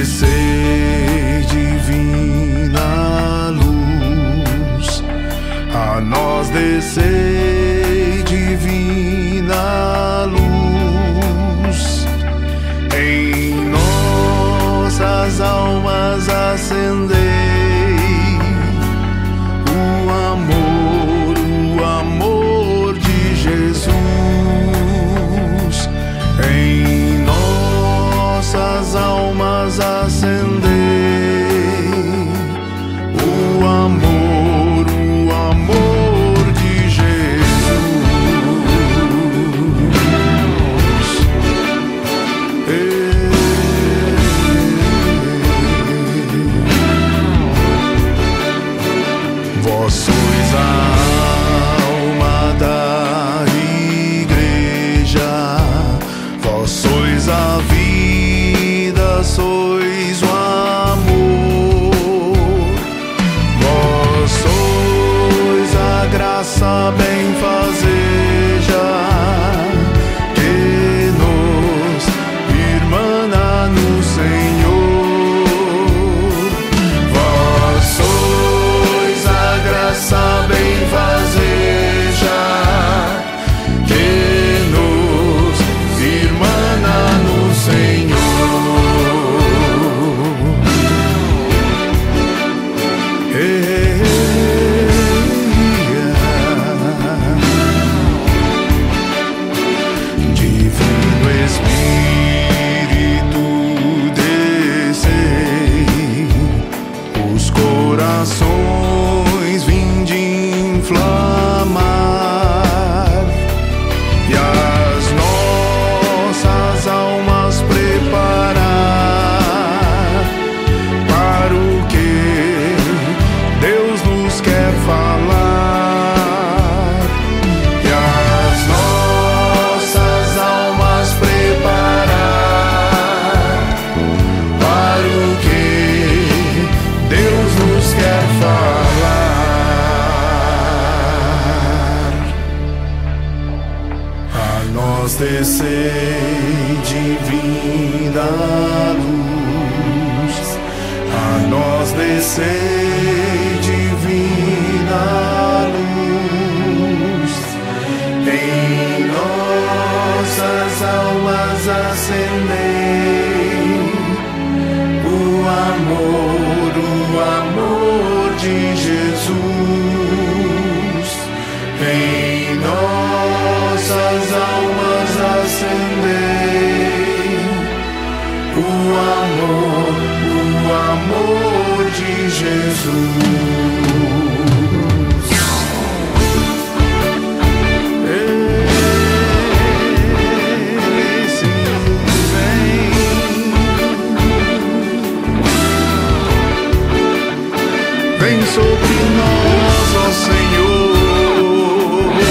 descer divina luz, a nós descer divina luz, em nossas almas acendei o amor de Jesus, em nossas almas acendei o amor de Jesus. Vós sois a alma da igreja, vós sois a vida, sois o amor, vós sois a graça benfazeja que nos irmana no Senhor, vós sois a graça benfazeja que nos irmana no Senhor. Divino Espírito, descei, os corações vinde inflamar e as nossas almas preparar para o que Deus nos quer falar, e as nossas almas preparar para o que Deus nos quer falar. A nós descei divina luz, a nós descei divina luz, em nossas almas acendei o amor de Jesus, em nossas almas acendei o amor de Jesus. Vem sobre nós, ó Senhor,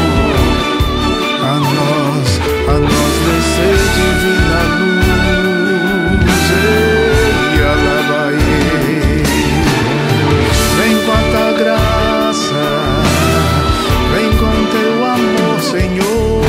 a nós descer divina luz, e alabaê. Vem com a tua graça, vem com teu amor, Senhor,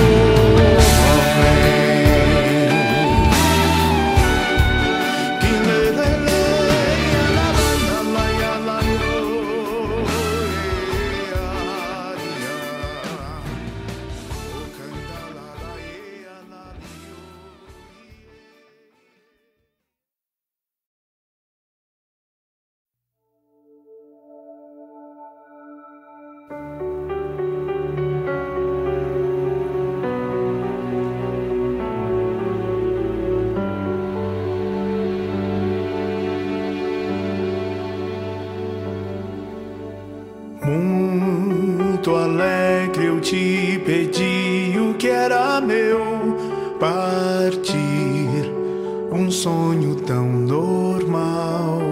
muito alegre eu te pedi o que era meu, partir um sonho tão normal.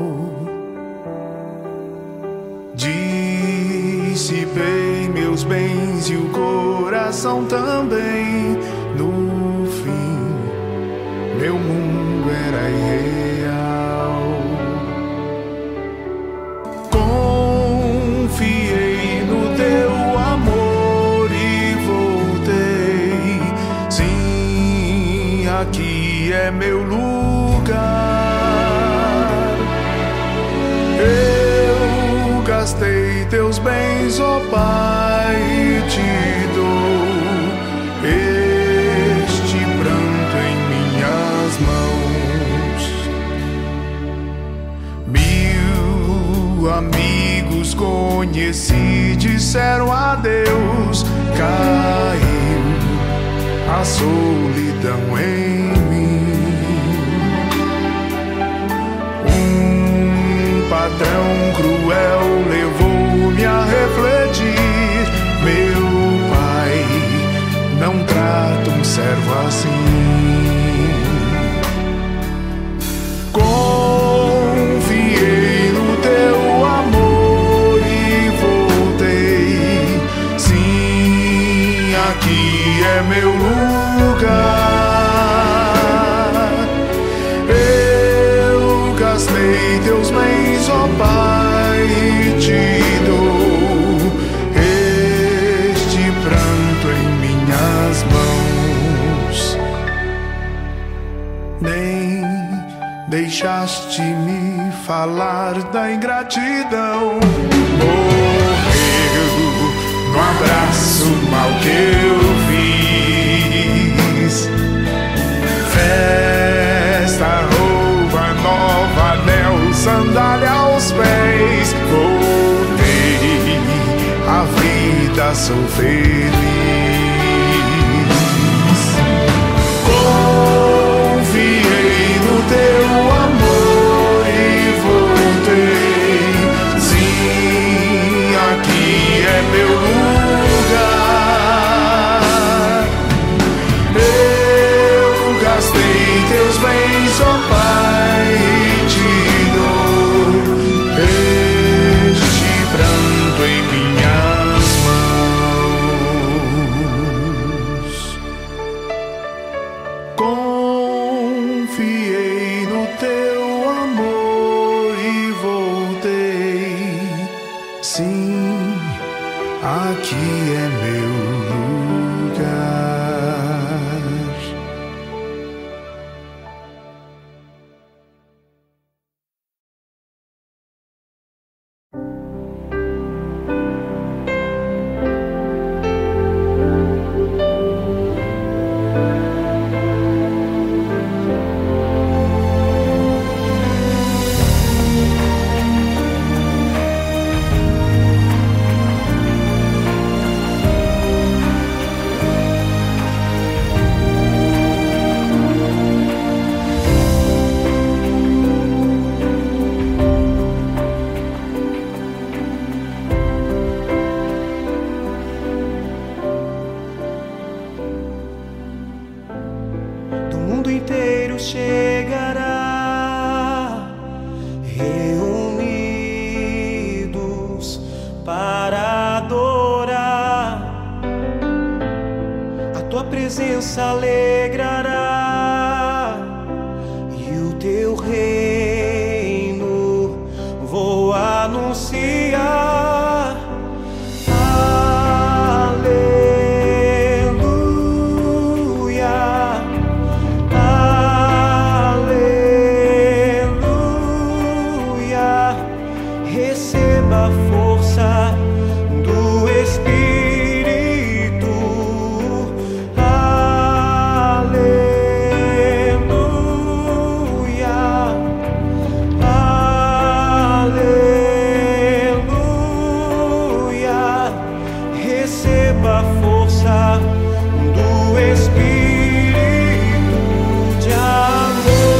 Dissipei meus bens e o coração também. No fim, meu mundo era irreal. Confiei no teu amor e voltei. Sim, aqui é meu lugar. teus bens, ó Pai, te dou este pranto em minhas mãos. 1000 amigos conheci, disseram adeus, caiu a solidão em mim. Patrão cruel levou-me a refletir: meu pai não trata um servo assim. Confiei no teu amor e voltei. Sim, aqui é meu lugar. Eu gastei teus bens, ó Pai, te dou este pranto em minhas mãos. Nem deixaste-me falar da ingratidão. Morreu no abraço mal que eu fiz. Festa, roupa nova, anel, sandália aos pés. Voltei à vida, sou feliz. Confiei no teu amor e voltei. Sim, aqui é meu lugar. Eu gastei teus bens, ó Pai, te dou este pranto em minhas mãos. Confiei no teu amor e voltei. Sim, aqui é meu lugar. Chegará reunidos para adorar. A tua presença alegrará e o teu reino vou anunciar. Receba a força do Espírito. Aleluia, aleluia. Receba a força do Espírito de amor.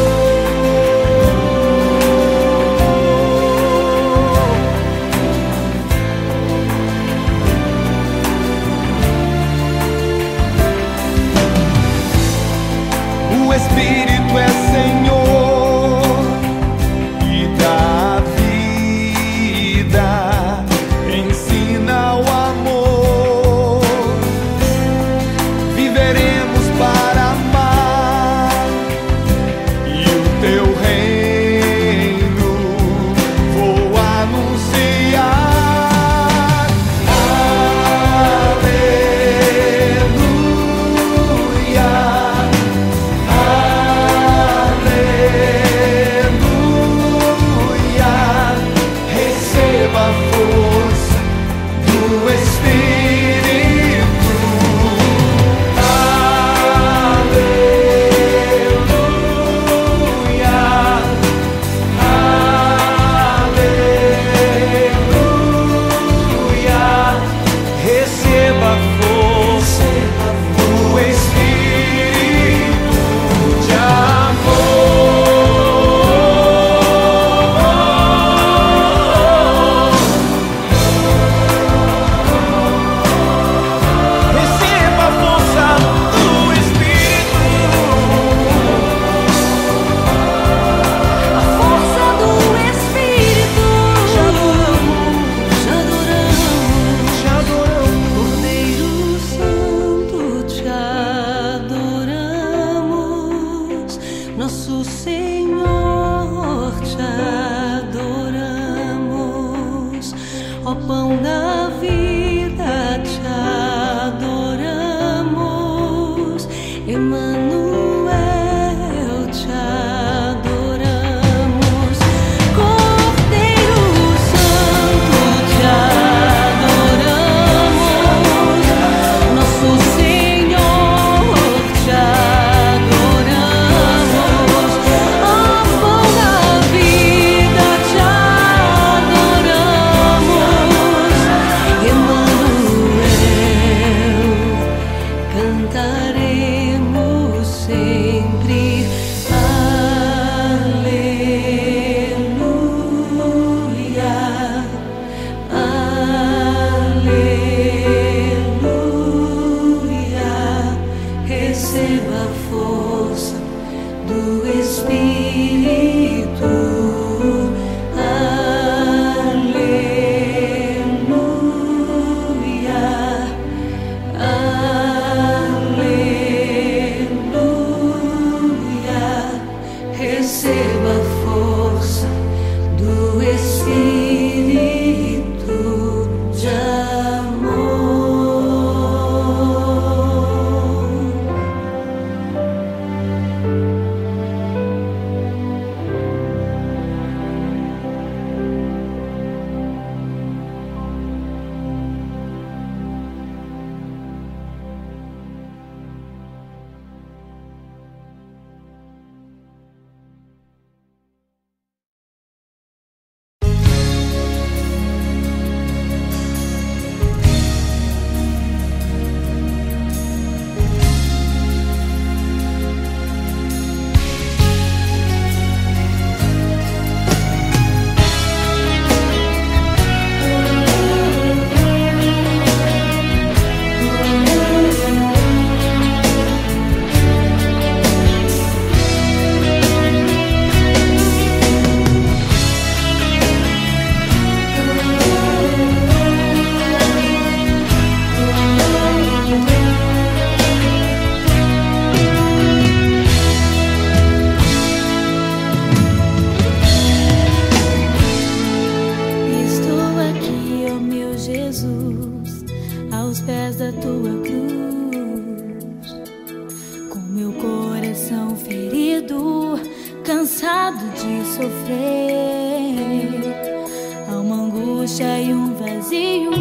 sofrer. Há uma angústia e um vazio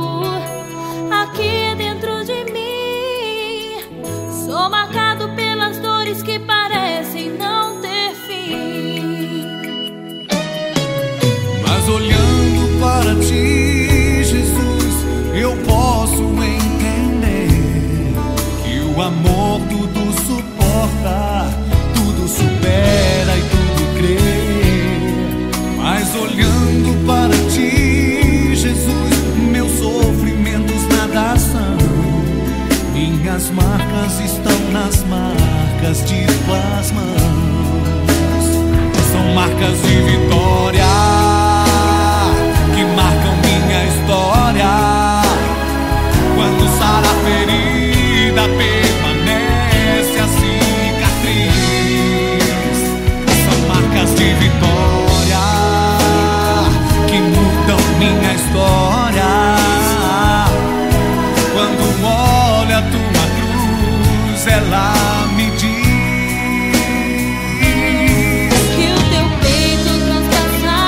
aqui dentro de mim. Sou marcado pelas dores que parecem não ter fim. Mas olhando para ti, Jesus, eu posso entender que o amor tudo suporta, tudo supera e tudo crê. Mas olhando para ti, Jesus, meus sofrimentos nada são. Minhas marcas estão nas marcas de tuas mãos. São marcas de vitória que marcam minha história. Quando sara a ferida, permanece a cicatriz. São marcas de vitória que mudam minha história. Quando olho a tua cruz, ela me diz que o teu peito transpassado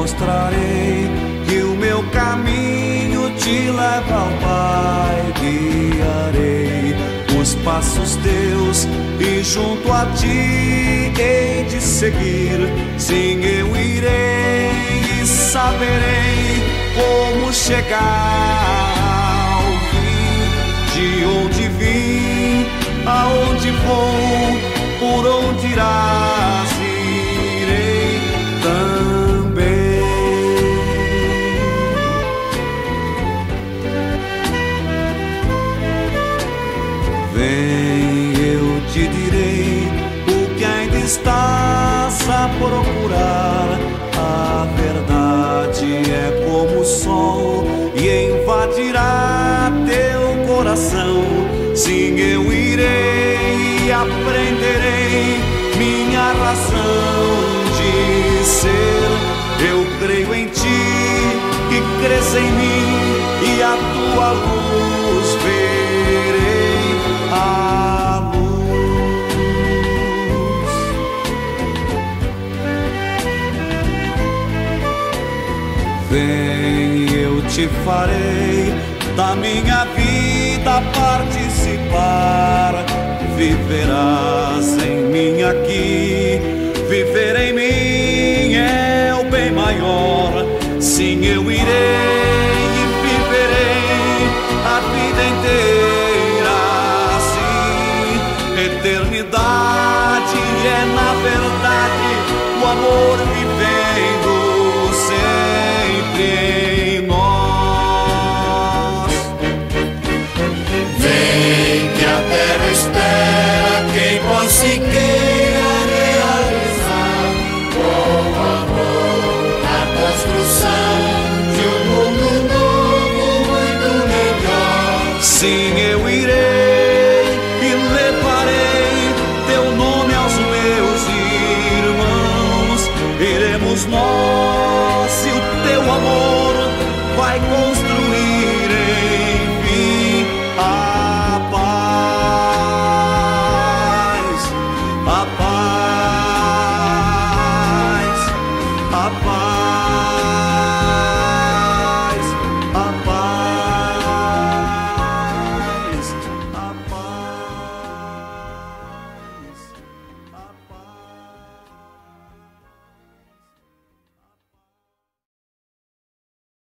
mostrarei que o meu caminho te leva ao Pai. Guiarei os passos teus e junto a ti hei de seguir. Sim, eu irei e saberei como chegar ao fim. De onde vim, aonde vou, por onde irás, irei também. Vem, eu te direi o que ainda estás a procurar. A verdade é como o sol e invadirá teu coração. Sim, eu irei e aprenderei minha razão de ser. Eu creio em ti, que crês em mim, e a tua luz verei. A luz. Vem, eu te farei da minha vida participar. Viverás em mim aqui, viver em mim é o bem maior. Sim, eu irei e viverei a vida inteira. Sim, eternidade é na verdade o amor